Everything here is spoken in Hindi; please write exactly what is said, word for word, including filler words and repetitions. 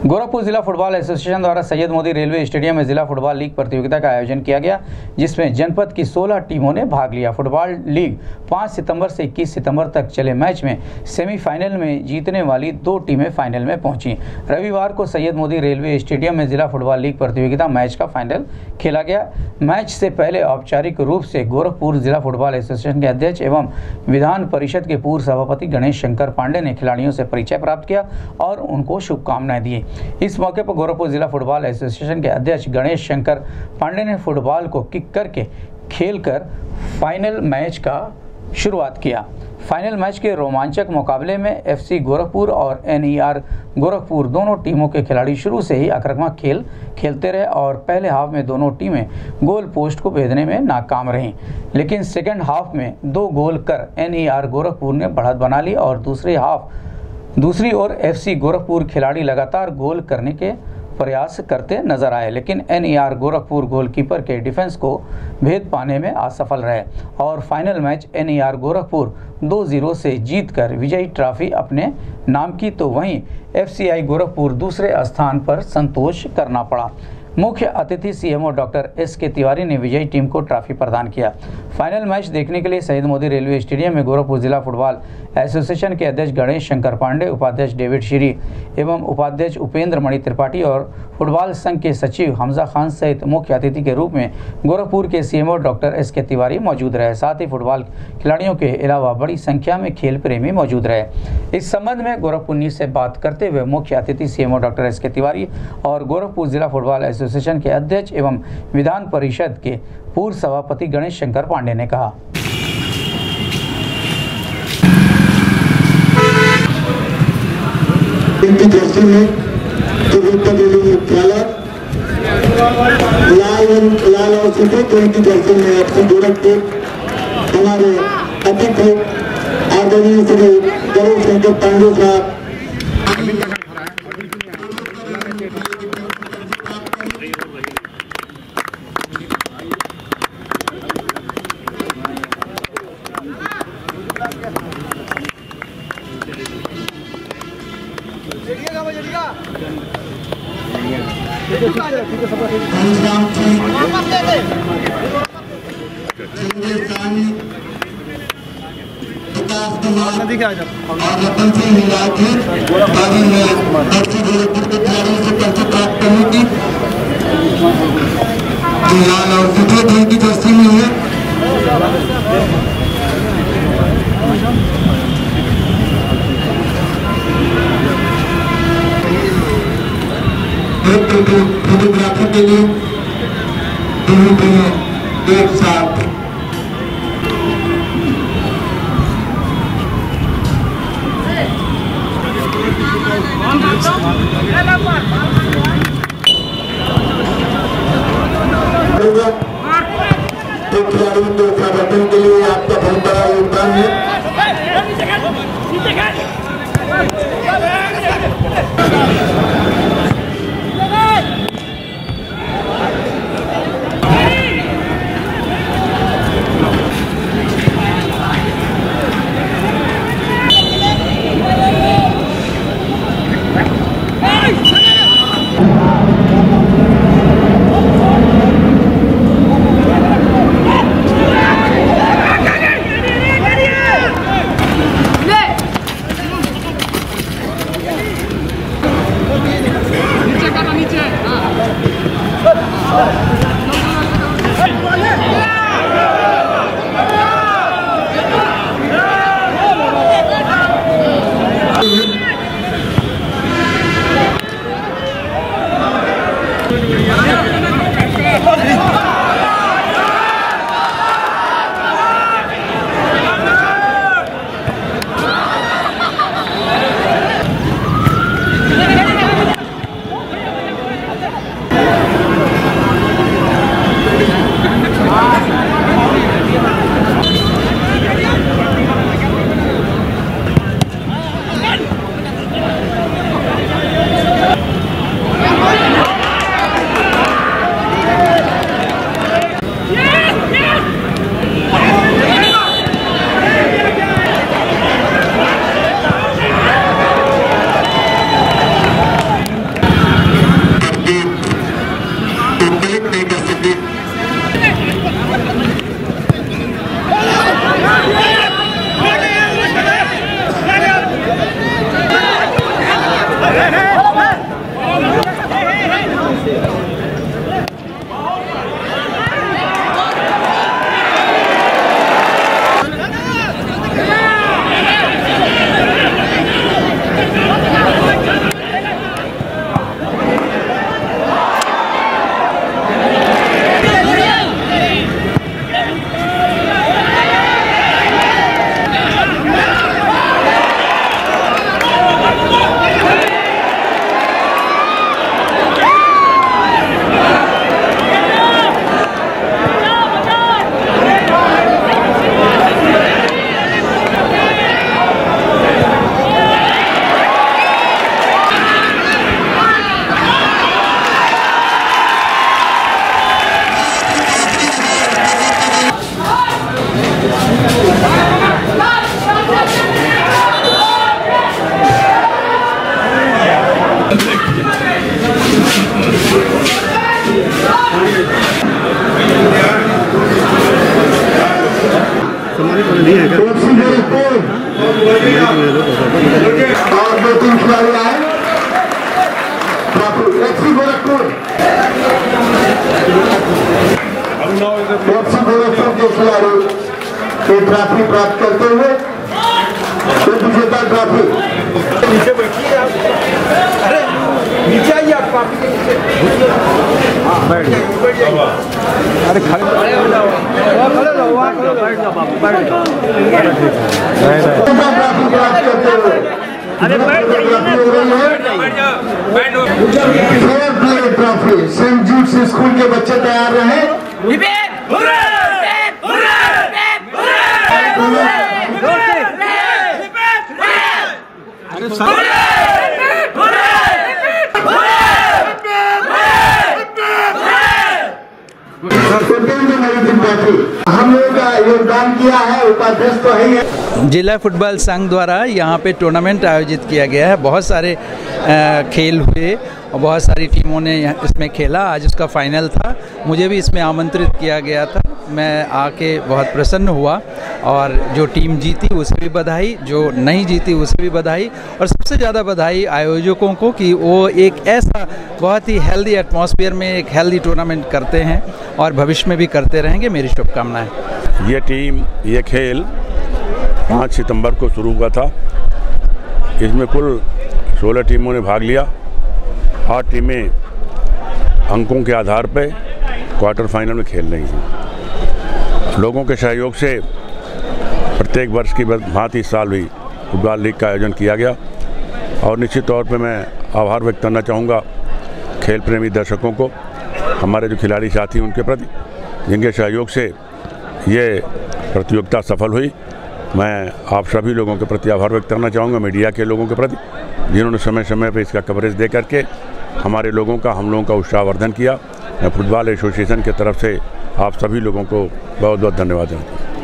गोरखपुर जिला फुटबॉल एसोसिएशन द्वारा सैयद मोदी रेलवे स्टेडियम में जिला फुटबॉल लीग प्रतियोगिता का आयोजन किया गया, जिसमें जनपद की सोलह टीमों ने भाग लिया। फुटबॉल लीग पाँच सितंबर से इक्कीस सितंबर तक चले मैच में सेमीफाइनल में जीतने वाली दो टीमें फाइनल में पहुंची। रविवार को सैयद मोदी रेलवे स्टेडियम में जिला फुटबॉल लीग प्रतियोगिता मैच का फाइनल खेला गया। मैच से पहले औपचारिक रूप से गोरखपुर जिला फुटबॉल एसोसिएशन के अध्यक्ष एवं विधान परिषद के पूर्व सभापति गणेश शंकर पांडे ने खिलाड़ियों से परिचय प्राप्त किया और उनको शुभकामनाएं दी। इस मौके पर गोरखपुर जिला फुटबॉल एसोसिएशन के अध्यक्ष गणेश शंकर पांडे ने फुटबॉल को किक करके खेलकर फाइनल मैच का शुरुआत किया। फाइनल मैच के रोमांचक मुकाबले में एफसी गोरखपुर और एनईआर गोरखपुर दोनों टीमों के खिलाड़ी शुरू से ही आक्रामक खेल खेलते रहे और पहले हाफ में दोनों टीमें गोल पोस्ट को भेदने में नाकाम रहीं, लेकिन सेकेंड हाफ में दो गोल कर एनईआर गोरखपुर ने बढ़त बना ली और दूसरे हाफ दूसरी ओर एफसी गोरखपुर खिलाड़ी लगातार गोल करने के प्रयास करते नजर आए, लेकिन एनईआर गोरखपुर गोलकीपर के डिफेंस को भेद पाने में असफल रहे और फाइनल मैच एनईआर गोरखपुर दो जीरो से जीतकर विजयी ट्रॉफी अपने नाम की, तो वहीं एफसीआई गोरखपुर दूसरे स्थान पर संतोष करना पड़ा। मुख्य अतिथि सीएमओ डॉक्टर एस के तिवारी ने विजयी टीम को ट्रॉफी प्रदान किया। फाइनल मैच देखने के लिए सैयद मोदी रेलवे स्टेडियम में गोरखपुर जिला फुटबॉल एसोसिएशन के अध्यक्ष गणेश शंकर पांडे, उपाध्यक्ष डेविड श्री एवं उपाध्यक्ष उपेंद्र मणि त्रिपाठी और फुटबॉल संघ के सचिव हमजा खान सहित मुख्य अतिथि के रूप में गोरखपुर के सीएमओ डॉक्टर एस के तिवारी मौजूद रहे। साथ ही फुटबॉल खिलाड़ियों के अलावा बड़ी संख्या में खेल प्रेमी मौजूद रहे। इस संबंध में गोरखपुर न्यूज से बात करते हुए मुख्य अतिथि सीएमओ डॉक्टर एस के तिवारी और गोरखपुर जिला फुटबॉल एसोसिएशन के अध्यक्ष एवं विधान परिषद के पूर्व सभापति गणेश शंकर पांडे ने कहा, लाल और सफेद रंग की जर्सी में अपने गोरखपुर हमारे अतिथि आदरणीय श्री गणेश शंकर पांडे साहब नदी के आ जाओ और रतन सिंह हिलाल थे बागी में एफसी गोरखपुर के खिलाड़ियों से परिचय प्राप्त करने की जो लाल और सफेद रंग की जर्सी में है। फोटोग्राफी के लिए दोनों टीमें एक साथ खिलाड़ियों के संगठन के लिए आपका बहुत बड़ा योगदान है। और दो तीन खिलाड़ी आए एफसी गोरखपुर एफसी गोरखपुर के खिलाड़ी ये ट्रॉफी प्राप्त करते हुए विजेता ट्रॉफी नीचे बैठिए आप। अरे नीचे आइए आप ट्रॉफी के नीचे बैठ जाइए। अरे खड़े खड़े हो जाओ खड़े रहो वहाँ खड़े बैठ जाओ बाबू बैठ जाओ। ट्रॉफी प्राप्त करते हुए अरे बैठ जाइए ट्रॉफी सेंट जूड्स स्कूल के बच्चे तैयार रहे। हम लोगों का योगदान किया है, उपाध्यक्ष तो है ही है। जिला फुटबॉल संघ द्वारा यहाँ पे टूर्नामेंट आयोजित किया गया है। बहुत सारे खेल हुए और बहुत सारी टीमों ने इसमें खेला। आज उसका फाइनल था, मुझे भी इसमें आमंत्रित किया गया था। मैं आके बहुत प्रसन्न हुआ और जो टीम जीती उसे भी बधाई, जो नहीं जीती उसे भी बधाई और सबसे ज़्यादा बधाई आयोजकों को कि वो एक ऐसा बहुत ही हेल्दी एटमॉस्फेयर में एक हेल्दी टूर्नामेंट करते हैं और भविष्य में भी करते रहेंगे। मेरी शुभकामनाएँ। ये टीम ये खेल पाँच सितंबर को शुरू हुआ था। इसमें कुल सोलह टीमों ने भाग लिया। आठ टीमें अंकों के आधार पर क्वार्टर फाइनल में खेल रही हैं। लोगों के सहयोग से प्रत्येक वर्ष की भांति इस साल भी फुटबॉल लीग का आयोजन किया गया और निश्चित तौर पे मैं आभार व्यक्त करना चाहूँगा खेल प्रेमी दर्शकों को, हमारे जो खिलाड़ी साथी उनके प्रति, जिनके सहयोग से ये प्रतियोगिता सफल हुई। मैं आप सभी लोगों के प्रति आभार व्यक्त करना चाहूँगा, मीडिया के लोगों के प्रति, जिन्होंने समय समय पर इसका कवरेज दे करके हमारे लोगों का हम लोगों का उत्साहवर्धन किया। मैं फुटबॉल एसोसिएशन की तरफ से आप सभी लोगों को बहुत बहुत धन्यवाद देता हूँ।